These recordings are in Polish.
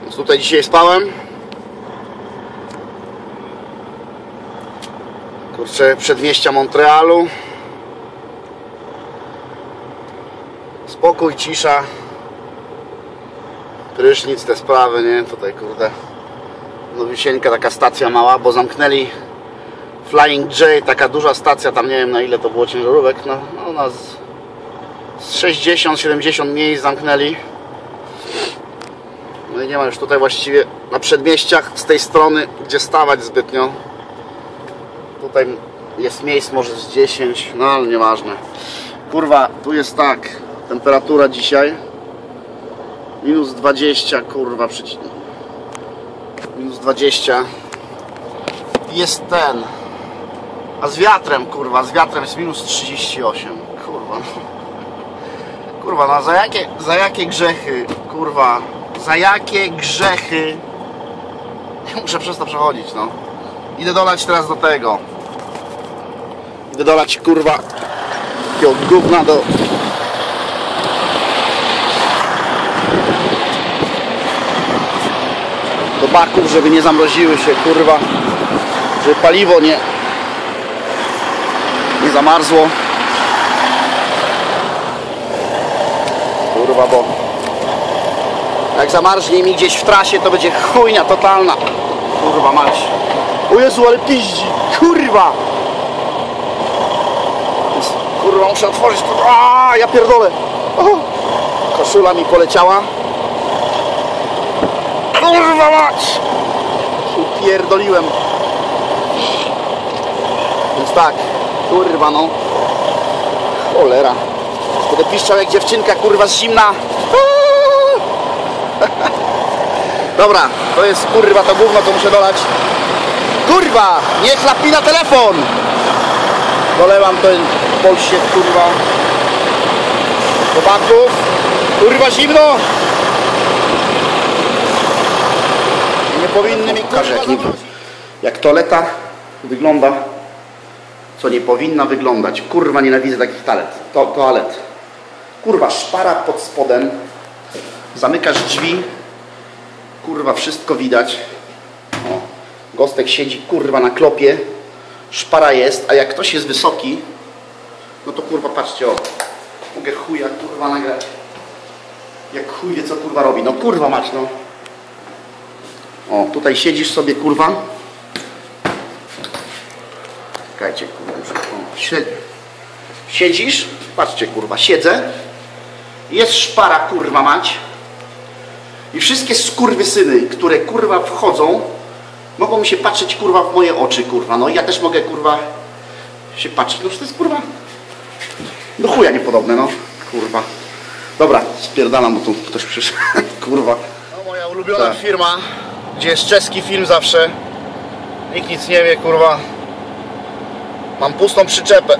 Więc tutaj dzisiaj spałem. Kurczę, przedmieścia Montrealu. Spokój, cisza. Prysznic, te sprawy, nie? Tutaj kurde Nowisieńka, taka stacja mała, bo zamknęli Flying J, taka duża stacja, tam nie wiem na ile to było ciężarówek, no na z 60-70 miejsc zamknęli. No i nie ma już tutaj właściwie na przedmieściach z tej strony gdzie stawać zbytnio. Tutaj jest miejsc może z 10, no ale nieważne. Kurwa, tu jest tak, temperatura dzisiaj minus 20, kurwa, minus 20 jest ten, a z wiatrem, kurwa, z wiatrem jest minus 38, kurwa, kurwa, no za jakie grzechy, kurwa, za jakie grzechy. Muszę przez to przechodzić, no. Idę dolać teraz do tego, idę dolać, kurwa, takiego gówna do baków, żeby nie zamroziły się, kurwa, żeby paliwo nie zamarzło, kurwa, bo jak zamarznie mi gdzieś w trasie, to będzie chujnia totalna, kurwa mać. O Jezu, ale piździ, kurwa, kurwa, muszę otworzyć, a ja pierdolę, koszula mi poleciała. Kurwa mać! Upierdoliłem. Więc tak, kurwa no. Cholera. Będę piszczał jak dziewczynka, kurwa, z zimna. Dobra, to jest, kurwa, to gówno, to muszę dolać. Kurwa! Nie chlap mi na telefon! Dolewam ten polsiek, kurwa, do baków. Kurwa, zimno! Nie powinny mi pokażę, jak toaleta wygląda, co nie powinna wyglądać. Kurwa, nienawidzę takich toalet. Kurwa, szpara pod spodem, zamykasz drzwi, kurwa, wszystko widać. O, Gostek siedzi, kurwa, na klopie, szpara jest, a jak ktoś jest wysoki, no to kurwa, patrzcie, o, mogę chuja, kurwa, nagrać. Jak chuj wie, co kurwa robi, no kurwa mać, no. O, tutaj siedzisz sobie, kurwa. Czekajcie, kurwa. Siedzisz, patrzcie, kurwa, siedzę. Jest szpara, kurwa mać. I wszystkie skurwysyny, które, kurwa, wchodzą, mogą mi się patrzeć, kurwa, w moje oczy, kurwa. No i ja też mogę, kurwa, się patrzeć. No to jest, kurwa, do chuja niepodobne, no. Kurwa. Dobra, spierdalam, bo tu ktoś przyszedł. Kurwa. No, moja ulubiona firma, gdzie jest czeski film zawsze. Nikt nic nie wie, kurwa. Mam pustą przyczepę.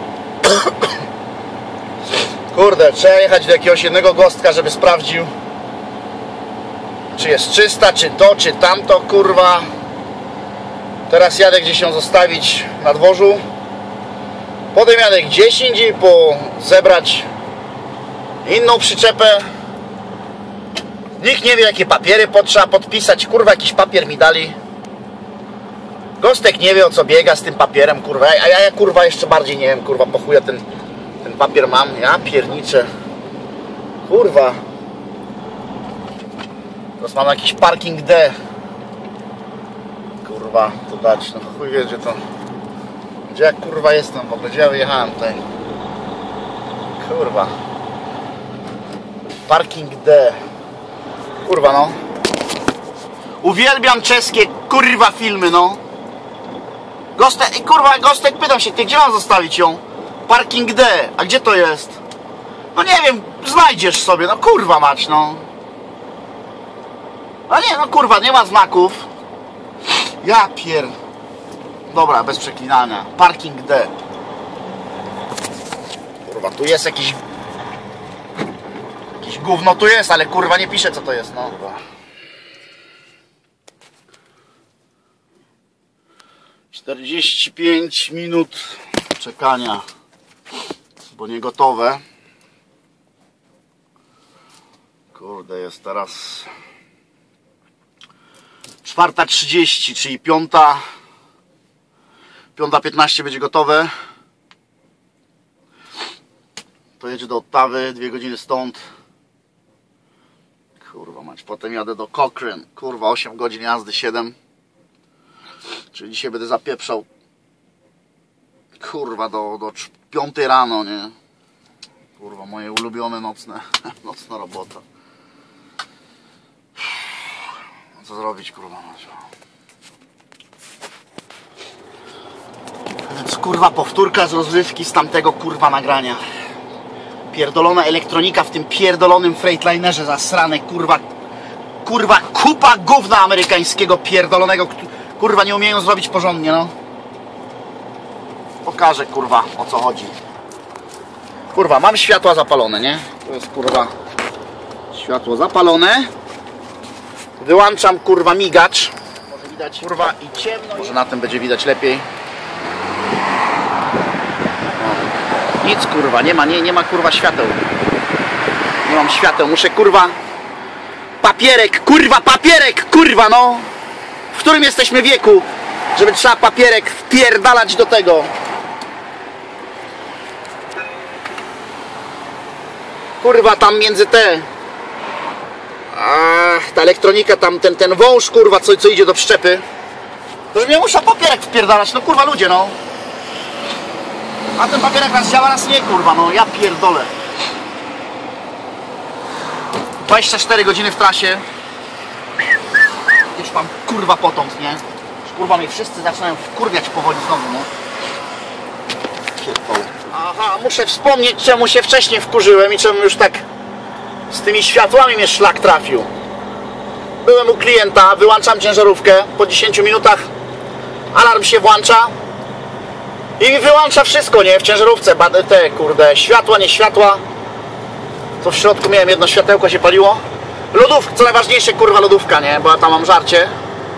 Kurde, trzeba jechać do jakiegoś jednego Gostka, żeby sprawdził, czy jest czysta, czy to, czy tamto, kurwa. Teraz jadę gdzieś ją zostawić na dworzu. Potem jadę gdzieś indziej po zebrać inną przyczepę. Nikt nie wie, jakie papiery trzeba podpisać. Kurwa, jakiś papier mi dali. Gostek nie wie, o co biega z tym papierem, kurwa. A ja kurwa, jeszcze bardziej nie wiem, kurwa, po chuja ten papier mam. Ja pierniczę. Kurwa. Teraz mam jakiś parking D. Kurwa, to dać. No chuj wie, gdzie to... Gdzie ja, kurwa, jestem w ogóle? Gdzie ja wyjechałem tutaj? Kurwa. Parking D. Kurwa, no. Uwielbiam czeskie, kurwa, filmy, no. Gostek, kurwa, Gostek, pytam się, ty, gdzie mam zostawić ją? Parking D. A gdzie to jest? No nie wiem, znajdziesz sobie, no kurwa mać, no. No nie, no kurwa, nie ma znaków. Ja pier... Dobra, bez przeklinania. Parking D. Kurwa, tu jest jakiś gówno tu jest, ale kurwa nie pisze, co to jest, no. 45 minut czekania, bo nie gotowe. Kurde, jest teraz 4:30, czyli 5:15 będzie gotowe. To jedzie do Ottawy, 2 godziny stąd. Kurwa mać, potem jadę do Cochrane. Kurwa, 8 godzin jazdy, 7. Czyli dzisiaj będę zapieprzał. Kurwa, do 5 rano, nie? Kurwa, moje ulubione nocna robota. Co zrobić, kurwa mać? Więc kurwa powtórka z rozrywki z tamtego kurwa nagrania. Pierdolona elektronika w tym pierdolonym Freightlinerze zasrane, kurwa kupa gówna amerykańskiego pierdolonego, kurwa nie umieją zrobić porządnie, no. Pokażę kurwa o co chodzi. Kurwa, mam światła zapalone, nie? To jest kurwa światło zapalone. Wyłączam kurwa migacz. Może widać kurwa i ciemno. Może na tym będzie widać lepiej. Nic kurwa, nie ma kurwa świateł. Nie mam świateł, muszę kurwa papierek, kurwa no. W którym jesteśmy wieku, żeby trzeba papierek wpierdalać do tego. Kurwa tam między ta elektronika tam, ten wąż kurwa co idzie do przyczepy. To że mnie muszę papierek wpierdalać, no kurwa ludzie no. A ten papierek raz działa, raz nie, kurwa, no ja pierdolę. 24 godziny w trasie. Już mam kurwa potąd, nie? Już kurwa mnie wszyscy zaczynają wkurwiać powoli znowu, no. Aha, muszę wspomnieć czemu się wcześniej wkurzyłem i czemu już tak z tymi światłami mnie szlak trafił. Byłem u klienta, wyłączam ciężarówkę, po 10 minutach alarm się włącza. I mi wyłącza wszystko, nie? W ciężarówce, te kurde, światła, nie światła. To w środku miałem jedno światełko, się paliło. Lodówka, co najważniejsze, kurwa lodówka, nie? Bo ja tam mam żarcie.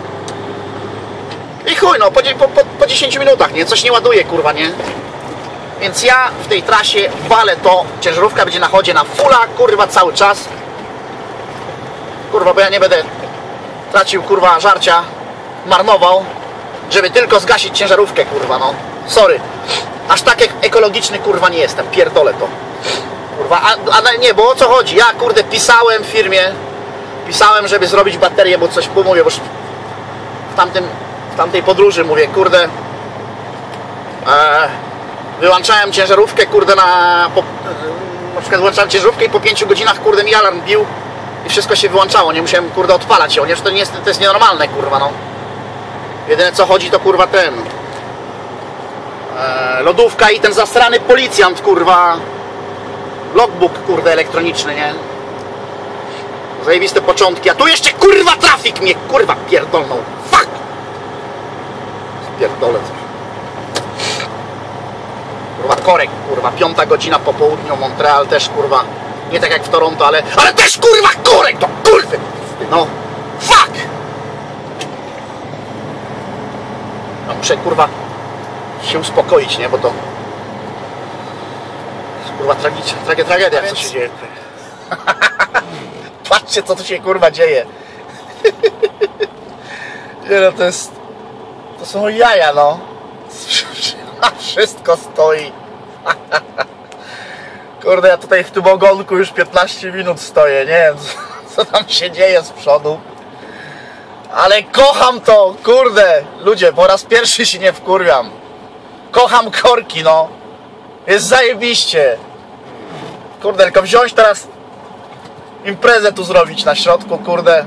I chuj, no, po 10 minutach, nie? Coś nie ładuje, kurwa, nie? Więc ja w tej trasie walę to, ciężarówka będzie na chodzie na fulla, kurwa, cały czas. Kurwa, bo ja nie będę tracił, kurwa, żarcia, marnował, żeby tylko zgasić ciężarówkę, kurwa, no. Sorry, aż tak ekologiczny kurwa nie jestem, pierdolę to. Kurwa, a nie, bo o co chodzi? Ja kurde pisałem w firmie, żeby zrobić baterię, bo coś mówię, bo w tamtej podróży mówię, kurde, wyłączałem ciężarówkę, kurde, na przykład wyłączałem ciężarówkę i po 5 godzinach kurde mi alarm bił i wszystko się wyłączało, nie musiałem kurde odpalać ją, nie, to jest nienormalne, kurwa, no. Jedyne co chodzi to kurwa lodówka i ten zasrany policjant, kurwa. Logbook, kurde, elektroniczny, nie? Zajebiste początki, a tu jeszcze, kurwa, trafik mnie, kurwa, pierdolną. Fuck! Spierdolę coś. Kurwa, korek, kurwa, 5 godzina po południu, Montreal też, kurwa. Nie tak jak w Toronto, ale też, kurwa, korek, to kurwy! No, fuck! No, muszę, kurwa, się uspokoić, nie? Bo to kurwa tragedia, co się dzieje. Patrzcie, co tu się kurwa dzieje. Nie no, to są jaja, no. Wszystko stoi. Kurde, ja tutaj w tym ogonku już 15 minut stoję, nie wiem co tam się dzieje z przodu. Ale kocham to, kurde, ludzie, po raz pierwszy się nie wkurwiam. Kocham korki, no. Jest zajebiście. Kurde, tylko wziąć teraz imprezę tu zrobić na środku, kurde.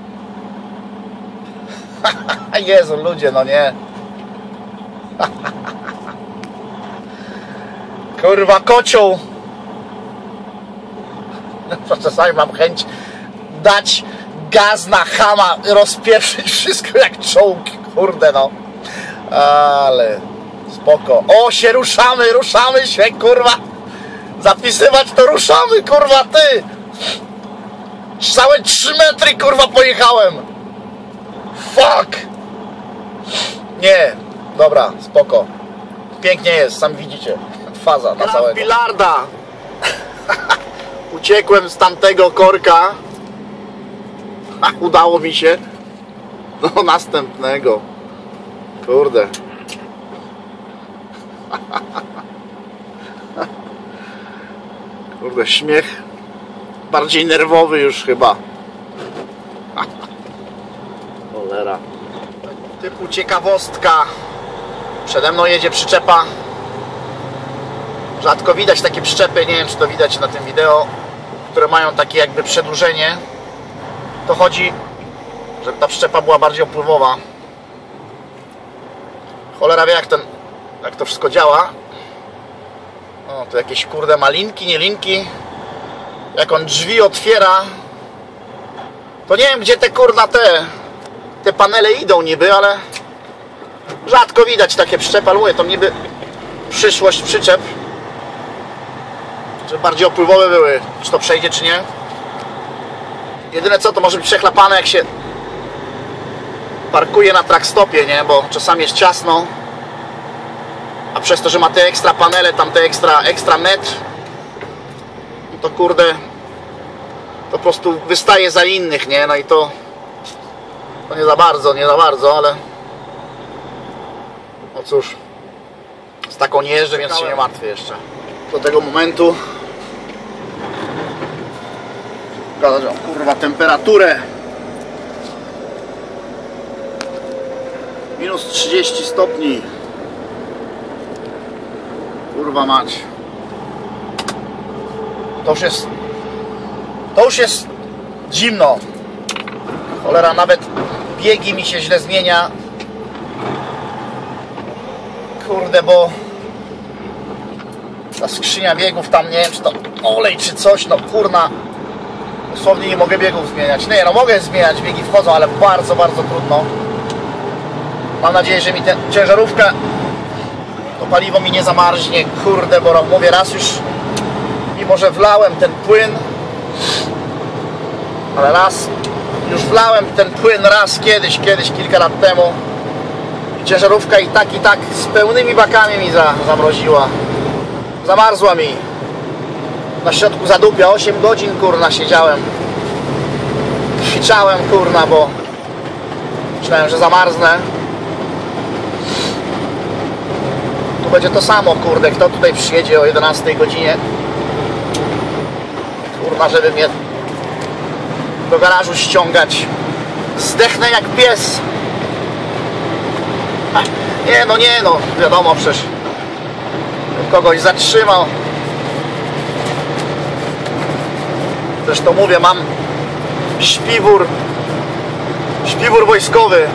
Jezu, ludzie, no nie. Kurwa, kocioł. Czasami mam chęć dać gaz na chama, rozpieprzyć wszystko jak czołg, kurde, no. Ale spoko. O, się ruszamy się, kurwa. Zapisywać to ruszamy, kurwa, ty. Całe 3 metry, kurwa, pojechałem. Fuck. Nie, dobra, spoko. Pięknie jest, sami widzicie. Faza na całego. Bilarda. Uciekłem z tamtego korka. Udało mi się. do następnego. Kurde. Kurde, śmiech bardziej nerwowy już chyba. Cholera. Typu ciekawostka. Przede mną jedzie przyczepa. Rzadko widać takie przyczepy, nie wiem czy to widać na tym wideo, które mają takie jakby przedłużenie. To chodzi, żeby ta przyczepa była bardziej opływowa. Cholera wie jak to wszystko działa. O, to jakieś kurde malinki, nielinki. Jak on drzwi otwiera, to nie wiem gdzie te kurna te panele idą niby, ale rzadko widać takie przyczepy, ale mówię, to niby przyszłość przyczep, żeby bardziej opływowe były, czy to przejdzie czy nie. Jedyne co, to może być przechlapane jak się parkuje na trackstopie, nie, bo czasami jest ciasno, a przez to, że ma te ekstra panele, tam te ekstra net, to kurde, to po prostu wystaje za innych, nie, no i to nie za bardzo, ale no cóż, z taką nie jeżdżę, więc się nie martwię jeszcze. Do tego momentu pokażę kurwa temperaturę minus 30 stopni. Kurwa mać. To już jest zimno. Cholera, nawet biegi mi się źle zmienia. Kurde, bo ta skrzynia biegów tam, nie wiem czy to olej czy coś, no kurna. Dosłownie nie mogę biegów zmieniać. Nie, no mogę zmieniać, biegi wchodzą, ale bardzo, bardzo trudno. Mam nadzieję, że mi ten ciężarówka, to paliwo mi nie zamarznie. Kurde, bo mówię, raz już, mimo że wlałem ten płyn, ale raz już wlałem ten płyn raz kiedyś, kilka lat temu, i ciężarówka i tak z pełnymi bakami mi zamroziła. Zamarzła mi. Na środku zadupia 8 godzin kurna siedziałem. Kwiczałem kurna, bo myślałem, że zamarznę. Tu będzie to samo, kurde, kto tutaj przyjedzie o 11 godzinie, kurna, żeby mnie do garażu ściągać. Zdechnę jak pies. Nie no, wiadomo, przecież kogoś zatrzymał. Zresztą mówię, mam śpiwór wojskowy,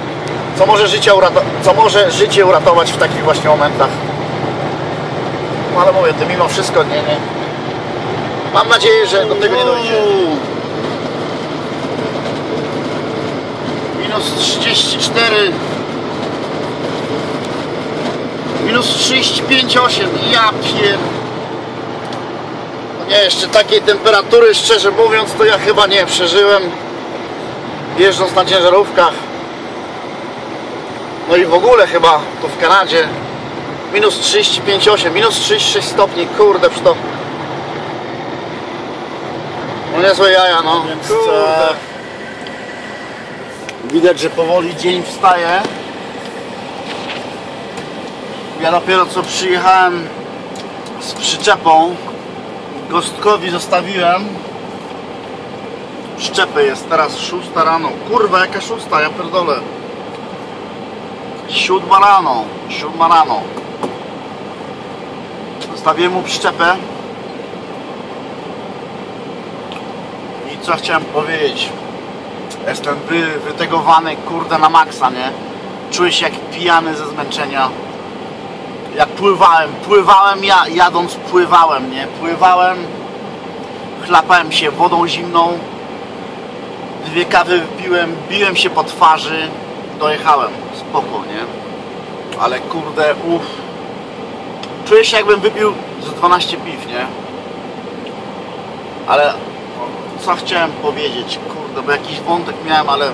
co może życie uratować w takich właśnie momentach. No ale mówię, to mimo wszystko nie. Mam nadzieję, że do tego nie dojdzie. Minus 34. Minus 35,8. Ja pier... No nie, jeszcze takiej temperatury, szczerze mówiąc, to ja chyba nie przeżyłem, jeżdżąc na ciężarówkach. No i w ogóle chyba tu w Kanadzie. Minus 35,8, minus 36 stopni, kurde, przy to. No niezłe jaja, no. Więc widać, że powoli dzień wstaje. Ja dopiero co przyjechałem z przyczepą. Gostkowi zostawiłem. Przyczepy jest teraz 6 rano. Kurwa, jaka 6? Ja pierdolę. 7 rano. Zostawiłem mu przyczepę. I co chciałem powiedzieć? Jestem wytegowany, kurde, na maksa, nie? Czuję się jak pijany ze zmęczenia. Jak pływałem ja, jadąc pływałem, nie? Chlapałem się wodą zimną, 2 kawy wypiłem, biłem się po twarzy, dojechałem, spoko, nie? Ale kurde, czuję się jakbym wypił z 12 piw, nie? Ale co chciałem powiedzieć, kurde, bo jakiś wątek miałem, ale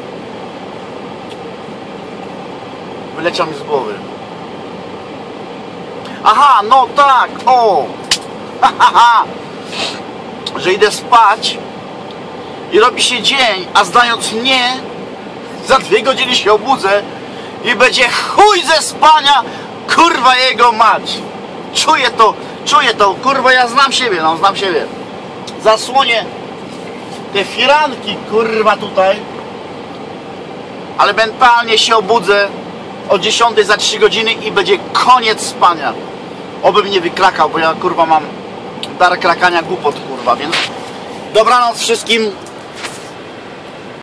wyleciał mi z głowy. Aha, no tak, że idę spać i robi się dzień, a znając mnie, za 2 godziny się obudzę i będzie chuj ze spania, kurwa jego mać. Czuję to, kurwa, ja znam siebie, no znam siebie. Zasłonię te firanki, kurwa, tutaj, ale mentalnie się obudzę o 10 za 3 godziny i będzie koniec spania. Obym nie wykrakał, bo ja, kurwa, mam dar krakania głupot, kurwa, więc dobranoc wszystkim.